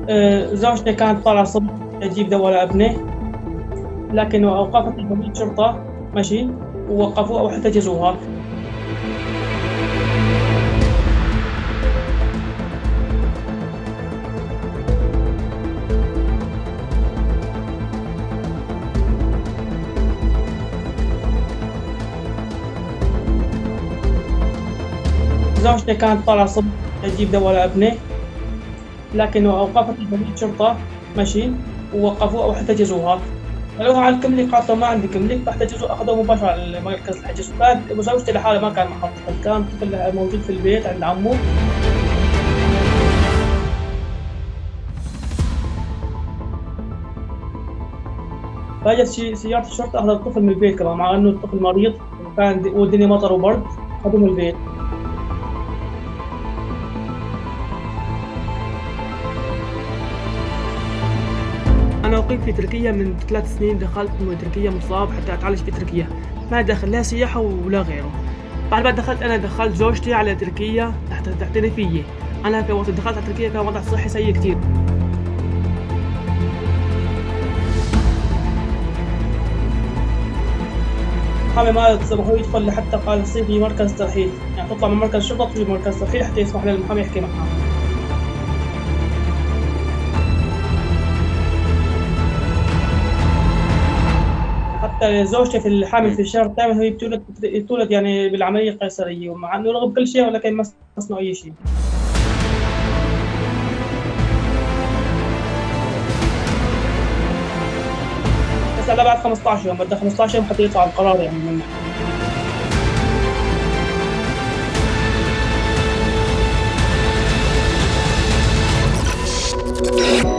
زوجتي كانت طالعة الصبح تجيب دواء لابنه، لكن أوقفت عملية شرطة ماشي، ووقفوها واحتجزوها. زوجتي كانت طالعة الصبح تجيب دواء لابنه، لكن أوقفت عملية شرطة ماشي، ووقفوها واحتجزوها. قالوها على الكملك، قالت له ما عندي كملك، فاحتجزوا أخذوه مباشرة على مركز الحجز. كانت زوجتي لحالها ما كان معها طفل، كان طفل موجود في البيت عند عمه. فاجت سيارة الشرطة أخذت الطفل من البيت كمان، مع إنه الطفل مريض وكان والدنيا مطر وبرد، أخذوه من البيت. أنا أقيم في تركيا من 3 سنين، دخلت من تركيا مصاب حتى أتعالج في تركيا، ما دخل لا سياحة ولا غيره. بعد ما دخلت زوجتي على تركيا تعتني فيي. أنا وقت دخلت على تركيا كان وضع صحي سيء كتير. محامي ما سمحوا يدخل لحتى قال يصير في مركز ترحيل، يعني تطلع من مركز الشرطة تجي مركز ترحيل حتى يسمح للمحامي يحكي معها. حتى زوجتي في الحامل في الشهر الثامن هي بتولد يعني بالعملية القيصرية، ومع إنه رغب كل شيء ولكن ما استثنوا أي شيء. بس هلا بعد 15 يوم، بدها 15 يوم حتى يطلع القرار يعني من المحكمة.